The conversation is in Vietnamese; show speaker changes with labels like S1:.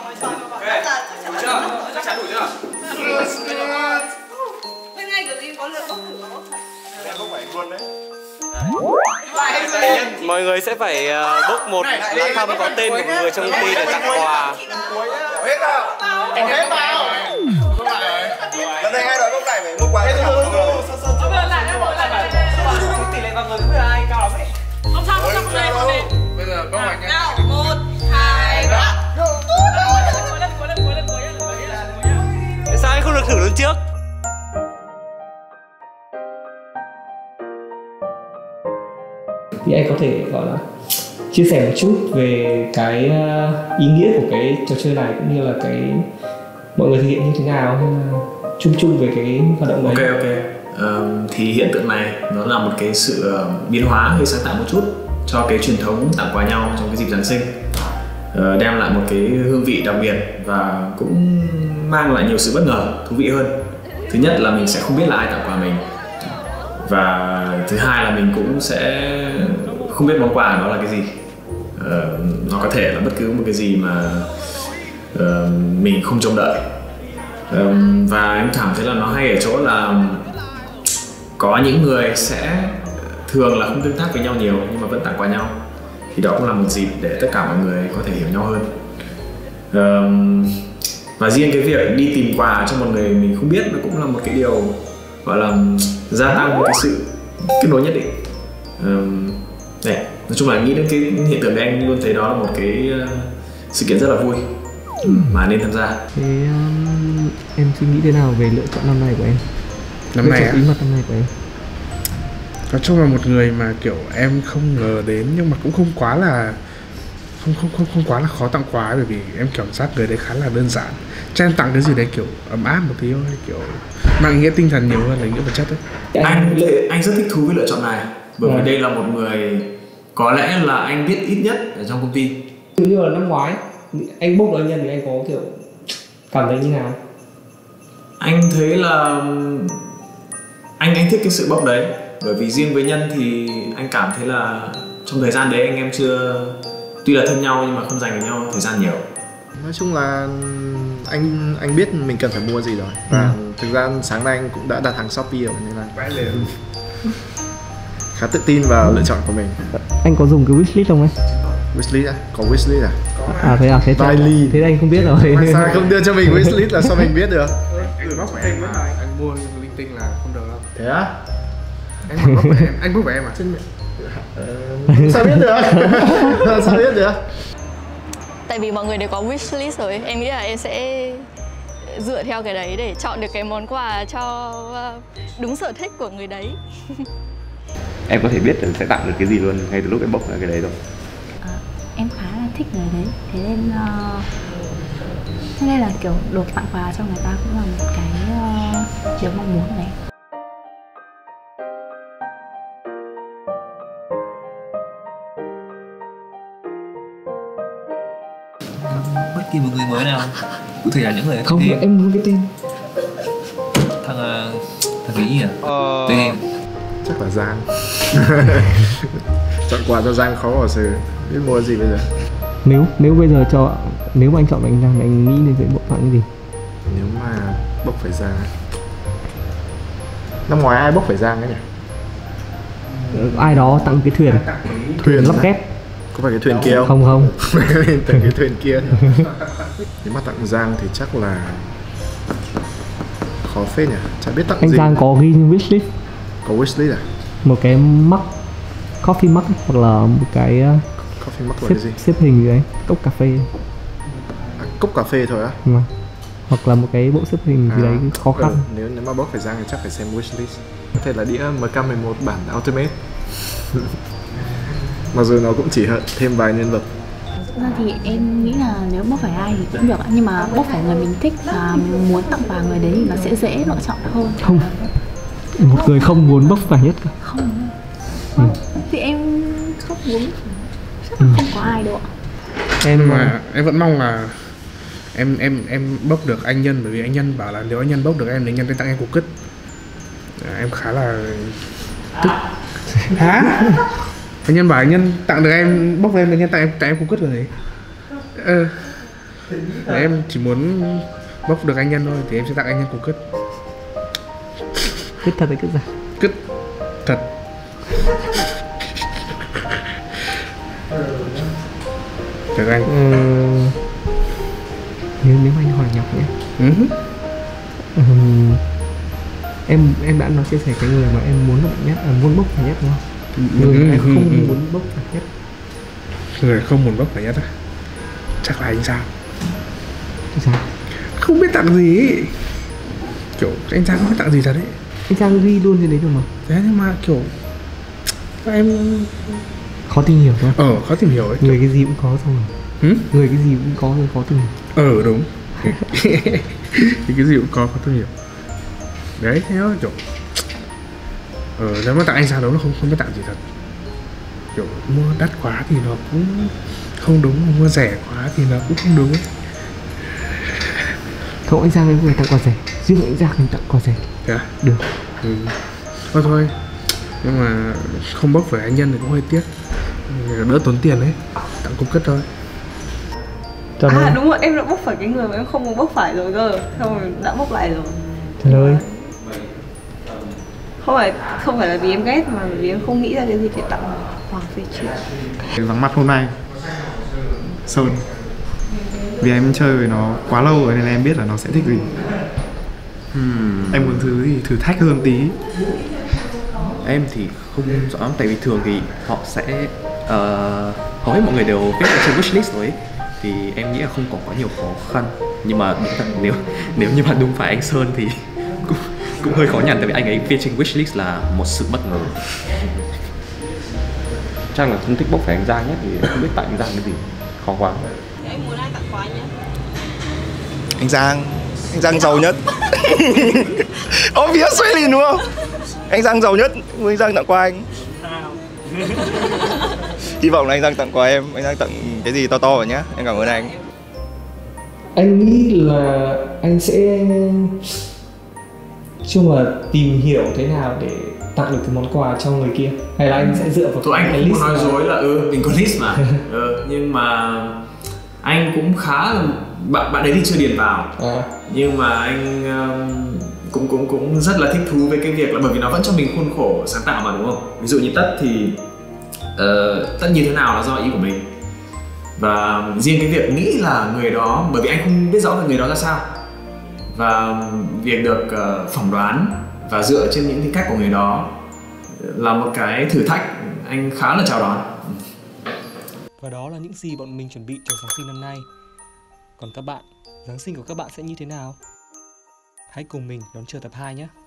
S1: Chắc chắn đủ chưa?
S2: Bên ngay kiểu gì có lượt bốc thử bốc thử.
S1: Em không phải luôn đấy.
S3: Mọi người sẽ phải bốc một lá thăm có tên của một người trong công ty để tặng quà.
S1: Hết vào. Hết vào. Lần này ai đòi bốc này phải mua quà. Tỷ lệ vào người không biết là ai cao lắm ấy.
S2: Không sao, không đây.
S1: Bây giờ bốc hoạch nhá.
S2: Nào, 1, 2, 3.
S3: Sao anh không được thử lần trước?
S4: Thì anh có thể gọi là chia sẻ một chút về cái ý nghĩa của cái trò chơi này cũng như là cái mọi người thực hiện như thế nào hay là chung về cái hoạt động này.
S5: Ok. Thì hiện tượng này nó là một cái sự biến hóa hơi sáng tạo một chút cho cái truyền thống tặng quà nhau trong cái dịp Giáng sinh, đem lại một cái hương vị đặc biệt và cũng mang lại nhiều sự bất ngờ thú vị hơn. Thứ nhất là mình sẽ không biết là ai tặng quà mình, và thứ hai là mình cũng sẽ không biết món quà đó là cái gì. Nó có thể là bất cứ một cái gì mà mình không trông đợi. Và em cảm thấy là nó hay ở chỗ là có những người sẽ thường là không tương tác với nhau nhiều nhưng mà vẫn tặng quà nhau, thì đó cũng là một dịp để tất cả mọi người có thể hiểu nhau hơn. Và riêng cái việc đi tìm quà cho một người mình không biết nó cũng là một cái điều gọi là gia tăng một cái sự kết nối nhất định. Đấy, nói chung là nghĩ đến cái hiện tượng này anh luôn thấy đó là một cái sự kiện rất là vui mà nên tham gia.
S4: Thế em suy nghĩ thế nào về lựa chọn năm nay của em?
S6: Năm nay
S4: bí mật năm nay của em?
S6: Nói chung là một người mà kiểu em không ngờ đến nhưng mà cũng không quá là không quá là khó tặng quà ấy, bởi vì em cảm giác người đấy khá là đơn giản. Cho em tặng cái gì đấy kiểu ấm áp một tí thôi, kiểu mang nghĩa tinh thần nhiều hơn là nghĩa vật chất ấy.
S5: Anh rất thích thú với lựa chọn này bởi vì đây là một người có lẽ là anh biết ít nhất ở trong công ty.
S4: Như là năm ngoái anh bốc anh nhân thì anh có kiểu cảm thấy như nào?
S5: Anh thấy là anh thích cái sự bốc đấy, bởi vì riêng với Nhân thì anh cảm thấy là trong thời gian đấy anh em chưa, tuy là thân nhau nhưng mà không dành cho nhau thời gian nhiều.
S7: Nói chung là anh biết mình cần phải mua gì rồi, và thực ra sáng nay anh cũng đã đặt hàng Shopee rồi nên là khá tự tin vào lựa chọn của mình.
S4: Anh có dùng cái wishlist không ấy?
S7: Wishlist à? Có wishlist à?
S4: Thế à? Thế anh không biết rồi.
S7: Sao không đưa cho mình wishlist là sao mình biết được?
S6: Anh mua linh tinh là không được đâu.
S7: Thế á?
S6: Anh bốc của em à?
S7: Sao biết được? Sao biết được?
S8: Tại vì mọi người đều có wishlist rồi, em nghĩ là em sẽ dựa theo cái đấy để chọn được cái món quà cho đúng sở thích của người đấy.
S9: Em có thể biết là sẽ tặng được cái gì luôn ngay từ lúc em bốc ra cái đấy rồi.
S10: Em khá là thích người đấy, thế nên là kiểu được tặng quà cho người ta cũng là một cái điều mong muốn này.
S11: Bất kỳ một người mới nào, cụ thể là những người
S4: không, em muốn cái tên.
S11: Thằng nghĩ à? Tên em
S7: chắc là Giang. Chọn quà cho Giang khó bỏ xử, biết mua gì bây giờ.
S4: Nếu bây giờ nếu mà anh chọn anh Giang, anh nghĩ nên sẽ bộ tặng cái gì?
S7: Nếu mà bốc phải Giang, năm ngoái ai bốc phải Giang ấy nhỉ?
S4: Ai đó tặng cái thuyền lắp ghép.
S7: Có phải cái thuyền kia không?
S4: Không.
S7: Tặng cái thuyền kia. Nếu mà tặng Giang thì chắc là khó phết nhỉ, chả biết tặng
S4: anh
S7: gì.
S4: Anh Giang có ghi wishlist.
S7: Có wishlist à?
S4: Một cái mug, coffee mug, hoặc là một cái
S7: coffee mug là cái gì?
S4: Xếp hình gì đấy, cốc cà phê.
S7: Cốc cà phê thôi á?
S4: Hoặc là một cái bộ xếp hình gì đấy khó khăn.
S7: Nếu mà bốc phải Giang thì chắc phải xem wishlist. Có thể là đĩa MK11 bản Ultimate. Mặc dù nó cũng chỉ thêm vài nhân vật.
S10: Ra thì em nghĩ là nếu bốc phải ai thì cũng được, nhưng mà bốc phải người mình thích và mình muốn tặng quà người đấy thì nó sẽ dễ lựa chọn hơn.
S4: Không, một người không muốn bốc phải nhất cả.
S10: Không. Thì em không muốn, không có ai đâu ạ.
S6: Em vẫn mong là em bốc được anh Nhân, bởi vì anh Nhân bảo là nếu anh Nhân bốc được em thì anh Nhân sẽ tặng em cục cứt. Em khá là tức. Hả? Anh Nhân bảo anh Nhân tặng được em, bốc em, anh Nhân tặng em cục cứt rồi gì? Nếu em chỉ muốn bốc được anh Nhân thôi thì em sẽ tặng anh Nhân củ cứt.
S4: Cứt thật hay cứt giả?
S6: Cứt thật. Được anh.
S4: Nếu anh hỏi Ngọc nhé. Em đã nói chia sẻ cái người mà em muốn nhất, muốn bốc phải nhất đúng không? Người em không muốn bốc phải nhất.
S6: Người không muốn bốc phải nhất á? Chắc là anh Giang.
S4: Sao?
S6: Không biết tặng gì ấy. Kiểu anh Giang không biết tặng gì thật đấy.
S4: Anh Giang ghi luôn trên đấy rồi mà.
S6: Thế nhưng mà kiểu em
S4: khó tìm hiểu thôi.
S6: Khó tìm hiểu ấy.
S4: Người cái gì cũng có xong rồi. Người cái gì cũng có rồi khó tìm hiểu.
S6: Đúng. Cái gì cũng có tìm hiểu. Đấy thế đó kiểu. Nếu mà tặng anh Giang đúng là không biết tặng gì thật. Kiểu mua đắt quá thì nó cũng không đúng, mua rẻ quá thì nó cũng không đúng ấy.
S4: Không, anh Giang người tặng quà rẻ, riêng anh Giang anh tặng quà rẻ.
S6: Được.
S4: Được.
S6: Thôi nhưng mà không bốc phải anh Nhân thì cũng hơi tiếc, đỡ tốn tiền đấy, tặng cục cất thôi.
S2: Đúng rồi, em đã bốc phải cái người mà em không muốn bốc phải rồi cơ, xong rồi đã bốc lại rồi.
S4: Trời ơi.
S2: Không phải là vì em ghét mà vì em không nghĩ ra cái gì để tặng Hoàng Phi Chi.
S7: Cái vắng mặt hôm nay Sơn, vì em chơi với nó quá lâu rồi nên là em biết là nó sẽ thích gì. Em muốn thứ gì thử thách hơn tí.
S9: Em thì không rõ lắm, tại vì thường thì họ sẽ hầu hết mọi người đều viết ở trên wishlist rồi ấy. Thì em nghĩ là không có quá nhiều khó khăn. Nhưng mà đúng thật, nếu như mà đúng phải anh Sơn thì cũng hơi khó nhằn, tại vì anh ấy viết trên wishlist là một sự bất ngờ. Chắc là không thích bốc phải anh Giang nhất, thì không biết tặng anh Giang cái gì, khó quá.
S2: Anh muốn ai tặng quà nhé?
S1: Anh Giang giàu nhất. Obviously đúng không? Anh Giang giàu nhất, anh Giang tặng quà anh. Hy vọng là anh Giang tặng quà em, anh Giang tặng cái gì to to rồi nhá. Em cảm ơn anh.
S4: Anh nghĩ là anh sẽ chung là tìm hiểu thế nào để tặng được cái món quà cho người kia, hay là anh sẽ dựa vào
S5: tụi anh
S4: cái
S5: cũng
S4: list
S5: nói dối là mình có list mà. Nhưng mà anh cũng khá là bạn ấy thì chưa điền vào, nhưng mà anh cũng rất là thích thú với cái việc là bởi vì nó vẫn cho mình khuôn khổ sáng tạo mà, đúng không? Ví dụ như Tất thì Tất như thế nào là do ý của mình, và riêng cái việc nghĩ là người đó, bởi vì anh không biết rõ về người đó ra sao, và việc được phỏng đoán và dựa trên những cái cách của người đó là một cái thử thách anh khá là chào đón.
S4: Và đó là những gì bọn mình chuẩn bị cho Giáng sinh năm nay. Còn các bạn, Giáng sinh của các bạn sẽ như thế nào? Hãy cùng mình đón chờ tập 2 nhé!